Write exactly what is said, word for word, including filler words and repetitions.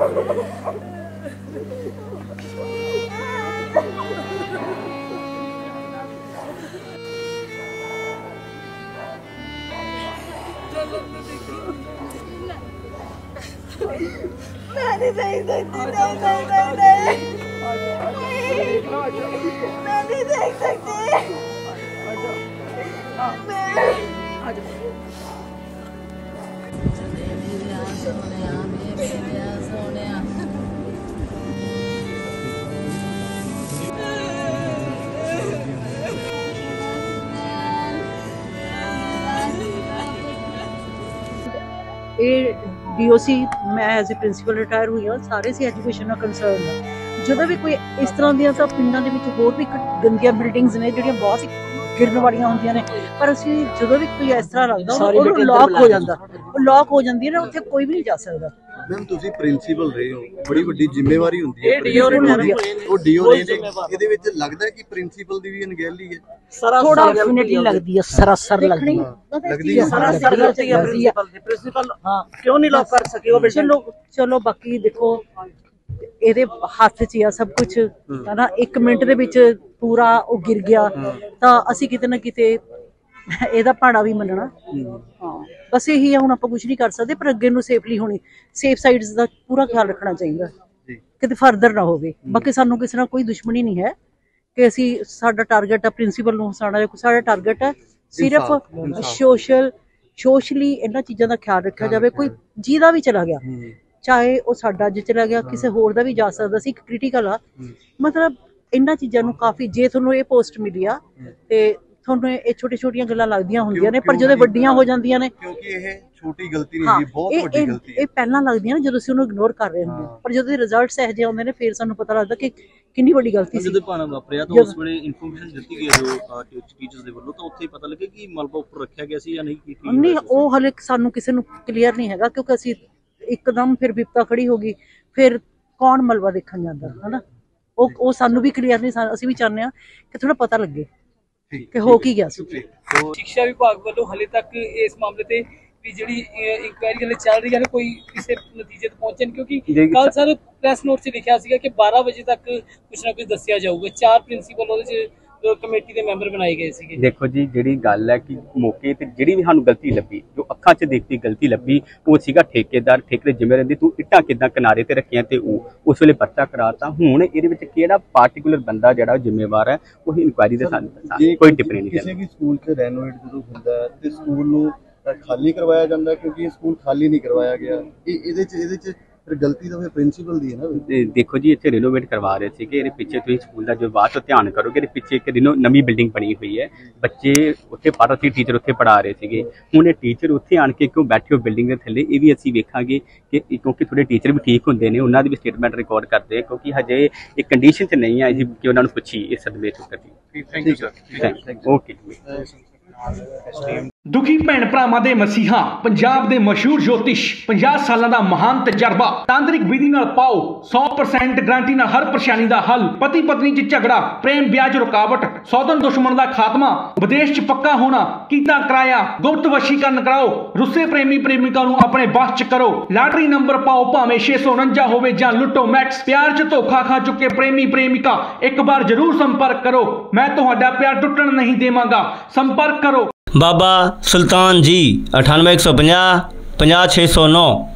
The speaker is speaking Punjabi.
मैं नहीं देख सकती, नहीं नहीं नहीं नहीं मैं नहीं देख सकती। ਡੀਓਸੀ मैं एज ए प्रिंसीपल रिटायर हुई हाँ, सारे से एजुकेशन ਨਾਲ ਕੰਸਰਨ ਆ। ਜਦੋਂ ਵੀ ਕੋਈ ਇਸ ਤਰ੍ਹਾਂ ਦੀਆਂ ਤਾਂ ਪਿੰਡਾਂ ਦੇ ਵਿੱਚ ਹੋਰ ਵੀ ਗੰਦੀਆਂ ਬਿਲਡਿੰਗਸ ਨੇ ਜਿਹੜੀਆਂ ਬਹੁਤ ਹੀ ਗਿਰਨ ਵਾਲੀਆਂ ਹੁੰਦੀਆਂ ਨੇ, ਪਰ ਅਸੀਂ ਜਦੋਂ ਵੀ ਕੋਈ ਇਸ ਤਰ੍ਹਾਂ ਲੱਗਦਾ ਉਹ ਲੌਕ ਹੋ ਜਾਂਦਾ, ਉਹ ਲੌਕ ਹੋ ਜਾਂਦੀ ਹੈ ਨਾ, ਉੱਥੇ ਕੋਈ ਵੀ ਨਹੀਂ ਜਾ ਸਕਦਾ। मैम तुसी प्रिंसीपल रहे हो, बड़ी वड्डी जिम्मेवारी हुंदी है, ਡੀਓ ਨੇ ਹੁੰਦੀ ਹੈ, ਉਹ ਡੀਓ ਨੇ ਇਹਦੇ ਵਿੱਚ ਲੱਗਦਾ ਕਿ ਪ੍ਰਿੰਸੀਪਲ ਦੀ ਵੀ ਅਣਗਹਿਲੀ ਹੈ। ਥੋੜਾ ਡੈਫੀਨਿਟਲੀ ਲੱਗਦੀ ਹੈ, ਸਰਾਸਰ ਲੱਗਦੀ ਹੈ, ਲੱਗਦੀ ਹੈ ਸਰਾਸਰ ਲੱਗਦੀ ਹੈ ਪ੍ਰਿੰਸੀਪਲ। ਹਾਂ, ਕਿਉਂ ਨਹੀਂ ਲੌਕ ਕਰ ਸਕੇ ਉਹ? ਚਲੋ ਚਲੋ ਬਾਕੀ ਦੇਖੋ ਇਹਦੇ ਹੱਥ 'ਚ ਆ ਸਭ ਕੁਝ ਹੈ ਨਾ। ਇੱਕ ਮਿੰਟ ਦੇ ਵਿੱਚ ਪੂਰਾ ਉਹ ਗਿਰ ਗਿਆ ਤਾਂ ਅਸੀਂ ਕਿਤੇ ਨਾ ਕਿਤੇ ਇਹਦਾ ਭਾੜਾ ਵੀ ਮੰਨਣਾ। ਹਾਂ, ਬਸ ਇਹੀ ਹੈ, ਹੁਣ ਆਪਾਂ ਕੁਝ ਨਹੀਂ ਕਰ ਸਕਦੇ, ਪਰ ਅੱਗੇ ਨੂੰ ਸੇਫਲੀ ਹੋਣੀ, ਸੇਫ ਸਾਈਡਸ ਦਾ ਪੂਰਾ ਖਿਆਲ ਰੱਖਣਾ ਚਾਹੀਦਾ, ਕਿਤੇ ਫਰਦਰ ਨਾ ਹੋਵੇ। ਬਾਕੀ ਸਾਨੂੰ ਕਿਸੇ ਨਾਲ ਕੋਈ ਦੁਸ਼ਮਣੀ ਨਹੀਂ ਹੈ ਕਿ ਅਸੀਂ, ਸਾਡਾ ਟਾਰਗੇਟ ਆ ਪ੍ਰਿੰਸੀਪਲ ਨੂੰ ਹਸਾਉਣਾ, ਸਾਡਾ ਟਾਰਗੇਟ ਹੈ ਸਿਰਫ ਸੋਸ਼ਲ ਸੋਸ਼ਲੀ ਇਹਨਾਂ ਚੀਜ਼ਾਂ ਦਾ ਖਿਆਲ ਰੱਖਿਆ ਜਾਵੇ। ਕੋਈ ਜਿਹਦਾ ਵੀ ਚਲਾ ਗਿਆ, ਚਾਹੇ ਉਹ ਸਾਡਾ ਅੱਜ ਚਲਾ ਗਿਆ, ਕਿਸੇ ਹੋਰ ਦਾ ਵੀ ਜਾ ਸਕਦਾ ਸੀ। ਇੱਕ ਕ੍ਰਿਟੀਕਲ ਆ, ਮਤਲਬ ਇਹਨਾਂ ਚੀਜ਼ਾਂ ਨੂੰ ਕਾਫੀ, ਜੇ ਤੁਹਾਨੂੰ ਇਹ ਪੋਸਟ ਮਿਲੀ ਆ ਤੇ ਤੁਹਾਨੂੰ ਇਹ ਛੋਟੀ ਛੋਟੀਆਂ ਗੱਲਾਂ ਲੱਗਦੀਆਂ ਹੁੰਦੀਆਂ ਨੇ, ਪਰ ਜਦੋਂ ਵੱਡੀਆਂ ਹੋ ਜਾਂਦੀਆਂ ਨੇ, ਕਿਉਂਕਿ ਇਹ ਛੋਟੀ ਗਲਤੀ ਨਹੀਂ ਜੀ, ਬਹੁਤ ਵੱਡੀ ਗਲਤੀ ਹੈ। ਇਹ ਪਹਿਲਾਂ ਲੱਗਦੀਆਂ ਨੇ ਜਦੋਂ ਅਸੀਂ ਉਹਨੂੰ ਇਗਨੋਰ ਕਰ ਰਹੇ ਹੁੰਦੇ, ਪਰ ਜਦੋਂ ਰਿਜ਼ਲਟਸ ਇਹੋ ਜਿਹੇ ਆਉਂਦੇ ਨੇ ਫਿਰ ਸਾਨੂੰ ਪਤਾ ਲੱਗਦਾ ਕਿ ਕਿੰਨੀ ਵੱਡੀ ਗਲਤੀ ਸੀ। ਜਦੋਂ ਭਾਣਾ ਵਾਪਰਿਆ ਤਾਂ ਉਸ ਵੇਲੇ ਇਨਫੋਰਮੇਸ਼ਨ ਦਿੱਤੀ ਗਈ ਜੋ ਟੀਚਰਸ ਦੇ ਵੱਲੋਂ, ਤਾਂ ਉੱਥੇ ਪਤਾ ਲੱਗੇ ਕਿ ਮਲਬਾ ਉੱਪਰ ਰੱਖਿਆ ਗਿਆ ਸੀ ਜਾਂ ਨਹੀਂ। ਨਹੀਂ, ਉਹ ਹਲੇ ਸਾਨੂੰ ਕਿਸੇ ਨੂੰ ਕਲੀਅਰ ਨਹੀਂ ਹੈਗਾ, ਕਿਉਂਕਿ ਅਸੀਂ ਇੱਕਦਮ ਫਿਰ ਵਿਪਤਾ ਖੜੀ ਹੋ ਗਈ, ਫਿਰ ਕੌਣ ਮਲਬਾ ਦੇਖਣ ਜਾਂਦਾ ਹਨਾ, ਉਹ ਉਹ ਸਾਨੂੰ ਵੀ ਕਲੀਅਰ ਨਹੀਂ। ਅਸੀਂ ਵੀ ਚਾਹੁੰਦੇ ਹਾਂ ਕਿ ਥੋੜਾ ਪਤਾ ਲੱਗੇ ਕਿ ਹੋ ਕੀ ਗਿਆ ਸੀ। ਸਿੱਖਿਆ ਵਿਭਾਗ ਵੱਲੋਂ ਹਲੇ ਤੱਕ ਇਸ ਮਾਮਲੇ ਤੇ ਵੀ ਜਿਹੜੀ ਇਨਕੁਆਇਰੀ ਹਲੇ ਚੱਲ ਰਹੀ ਹੈ, ਕੋਈ ਕਿਸੇ ਨਤੀਜੇ ਤੇ ਪਹੁੰਚੇ ਨਹੀਂ, ਕਿਉਂਕਿ ਕੱਲ ਸਰ ਪ੍ਰੈਸ ਨੋਟ 'ਚ ਲਿਖਿਆ ਸੀਗਾ ਕਿ ਬਾਰਾਂ ਵਜੇ ਤੱਕ ਕੁਛ ਨਾ ਕੁਛ ਦੱਸਿਆ ਜਾਊਗਾ। ਚਾਰ ਪ੍ਰਿੰਸੀਪਲ ਉਹਦੇ 'ਚ ਕਮੇਟੀ ਦੇ ਮੈਂਬਰ ਬਣਾਏ ਗਏ ਸੀਗੇ। ਦੇਖੋ ਜੀ, ਜਿਹੜੀ ਗੱਲ ਹੈ ਕਿ ਮੌਕੇ ਤੇ ਜਿਹੜੀ ਵੀ ਸਾਨੂੰ ਗਲਤੀ ਲੱਭੀ, ਜੋ ਅੱਖਾਂ 'ਚ ਦੇਖਦੀ ਗਲਤੀ ਲੱਭੀ, ਉਹ ਸੀਗਾ ਠੇਕੇਦਾਰ। ਠੇਕੇ ਦੇ ਜ਼ਿੰਮੇ ਰਹਿੰਦੀ, ਤੂੰ ਇੱਟਾਂ ਕਿੱਦਾਂ ਕਿਨਾਰੇ ਤੇ ਰੱਖੀਆਂ, ਤੇ ਉਹ ਉਸ ਵੇਲੇ ਪਰਚਾ ਕਰਾਤਾ। ਹੁਣ ਇਹਦੇ ਵਿੱਚ ਕਿਹੜਾ ਪਾਰਟਿਕੂਲਰ ਬੰਦਾ ਜਿਹੜਾ ਜ਼ਿੰਮੇਵਾਰ ਹੈ, ਉਹ ਇਨਕੁਆਇਰੀ ਦੇ ਸਾਨੂੰ ਕੋਈ ਟਿੱਪਣੀ ਨਹੀਂ। ਕਿਸੇ ਵੀ ਸਕੂਲ 'ਚ ਰੈਨੋਵੇਟ ਜਦੋਂ ਹੁੰਦਾ ਤੇ ਸਕੂਲ ਨੂੰ ਖਾਲੀ ਕਰਵਾਇਆ ਜਾਂਦਾ, ਕਿਉਂਕਿ ਇਹ ਸਕੂਲ ਖਾਲੀ ਨਹੀਂ ਕਰਵਾਇਆ ਗਿਆ, ਇਹ ਇਹਦੇ 'ਚ ਇਹਦੇ 'ਚ ਫਿਰ ਗਲਤੀ ਤਾਂ ਫਿਰ ਪ੍ਰਿੰਸੀਪਲ ਦੀ ਹੈ ਨਾ। ਦੇਖੋ ਜੀ, ਇੱਥੇ ਰਿਨੋਵੇਟ ਕਰਵਾ ਰਹੇ ਸੀਗੇ, ਇਹਦੇ ਪਿੱਛੇ ਤੁਸੀਂ ਸਕੂਲ ਦਾ ਜੋ ਬਾਅਦ ਤੋਂ ਧਿਆਨ ਕਰੋਗੇ, ਇਹਦੇ ਪਿੱਛੇ ਇੱਕ ਰਿਨੋ ਨਵੀਂ ਬਿਲਡਿੰਗ ਬਣੀ ਹੋਈ ਹੈ, ਬੱਚੇ ਉੱਥੇ ਪੜ੍ਹ ਰਹੇ ਸੀ, ਟੀਚਰ ਉੱਥੇ ਪੜ੍ਹਾ ਰਹੇ ਸੀਗੇ। ਹੁਣ ਇਹ ਟੀਚਰ ਉੱਥੇ ਆਣ ਕੇ ਕਿਉਂ ਬੈਠੇ ਹੋ ਬਿਲਡਿੰਗ ਦੇ ਥੱਲੇ, ਇਹ ਵੀ ਅਸੀਂ ਵੇਖਾਂਗੇ ਕਿ ਕਿਉਂਕਿ ਥੋੜੇ ਟੀਚਰ ਵੀ ਠੀਕ ਹੁੰਦੇ ਨੇ, ਉਹਨਾਂ ਦੀ ਵੀ ਸਟੇਟਮੈਂਟ ਰਿਕਾਰਡ ਕਰਦੇ ਆ, ਕਿਉਂਕਿ ਹਜੇ ਇੱਕ ਕੰਡੀਸ਼ਨ 'ਚ ਨਹੀਂ ਆਈ ਕਿ ਉਹਨਾਂ ਨੂੰ ਪੁੱਛੀ ਇਸ ਸਦਮੇ 'ਚ ਕਰਦੀ। Thank you sir. ਓਕੇ। ਦੁਖੀ ਭੈਣ ਭਰਾਵਾਂ ਦੇ ਮਸੀਹਾ, ਪੰਜਾਬ ਦੇ ਮਸ਼ਹੂਰ ਜੋਤਿਸ਼, ਪੰਜਾਹ ਸਾਲਾਂ ਦਾ ਮਹਾਨ ਤਜਰਬਾ, ਤਾਂਤਰਿਕ ਵਿਧੀ ਨਾਲ ਪਾਓ ਸੌ ਪ੍ਰਸੈਂਟ ਗਾਰੰਟੀ ਨਾਲ ਹਰ ਪਰੇਸ਼ਾਨੀ ਦਾ ਹੱਲ। ਪਤੀ ਪਤਨੀ 'ਚ ਝਗੜਾ, ਪ੍ਰੇਮ ਵਿਆਹ 'ਚ ਰੁਕਾਵਟ, ਸੌਤਨ ਦੁਸ਼ਮਣ ਦਾ ਖਾਤਮਾ, ਵਿਦੇਸ਼ 'ਚ ਪੱਕਾ ਹੋਣਾ, ਕੀਤਾ ਕਰਾਇਆ, ਗੁਪਤ ਵਸ਼ੀਕਰਨ ਕਰਾਓ, ਰੁੱਸੇ ਪ੍ਰੇਮੀ ਪ੍ਰੇਮਿਕਾ ਨੂੰ ਆਪਣੇ ਵੱਸ 'ਚ ਕਰੋ, ਲਾਟਰੀ ਨੰਬਰ ਪਾਓ ਭਾਵੇਂ ਛੇ ਸੌ ਉਨੰਜਾ ਹੋਵੇ ਜਾਂ ਲੁੱਟੋ ਮੈਕਸ। ਪਿਆਰ 'ਚ ਧੋਖਾ ਖਾ ਚੁੱਕੇ ਪ੍ਰੇਮੀ ਪ੍ਰੇਮਿਕਾ, ਇੱਕ ਵਾਰ ਜ਼ਰੂਰ ਸੰਪਰਕ ਕਰੋ, ਮੈਂ ਤੁਹਾਡਾ ਪਿਆਰ ਟੁੱਟਣ ਨਹੀਂ ਦੇਵਾਂਗਾ। ਸੰਪਰਕ ਕਰੋ। बाबा सुल्तान जी अठानवे एक सौ पंजा पंजा छः सौ नौ।